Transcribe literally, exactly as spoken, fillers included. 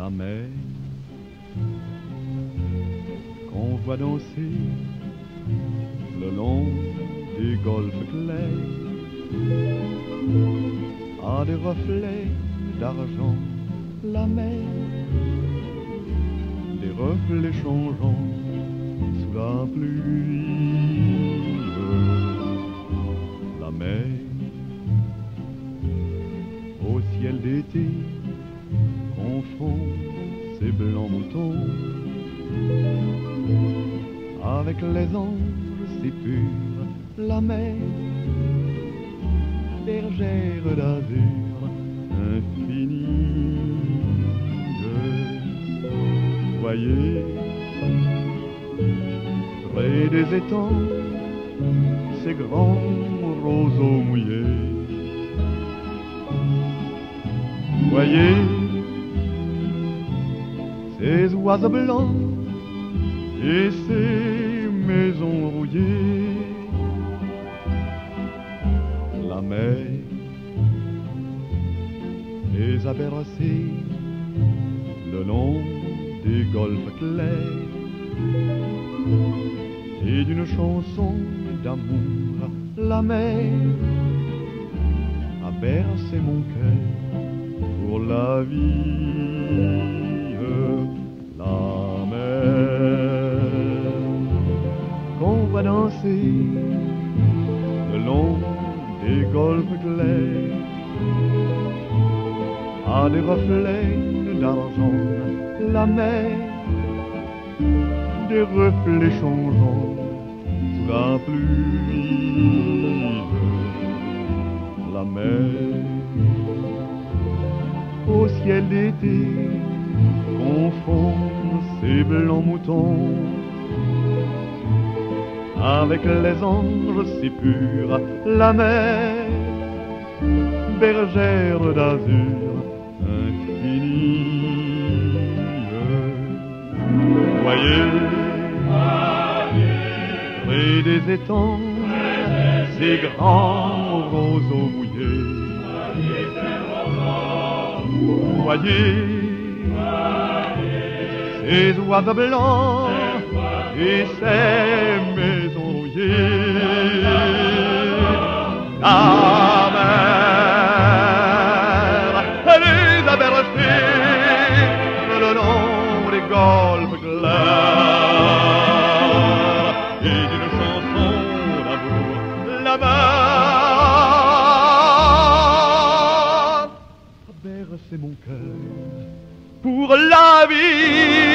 la mer qu'on voit danser le long des golfes clairs a des reflets d'argent, la mer, des reflets changeants sous la pluie. La mer au ciel d'été confond ses blancs moutons avec les anges si purs. La mer, bergère d'azur infinie. Voyez, près des étangs, ces grands roseaux mouillés. Voyez, ces oiseaux blancs et ces maisons rouillées. La mer les a bercés le long des golfes clairs et d'une chanson d'amour. La mer a bercé mon cœur pour la vie. La mer qu'on va danser le long des golfes clairs a des reflets d'argent. La mer, des reflets changeants sous la pluie. La mer au ciel d'été confond ses blancs moutons avec les anges si purs. La mer, bergère d'azur infinie. Voyez, près des étangs, ces grands roseaux mouillés. Voyez, ces oiseaux blancs et ces maisons rouillées. La mer, elle les a bercés le long des golfes clairs et d'une chanson d'amour. La mer a bercé mon cœur pour la vie.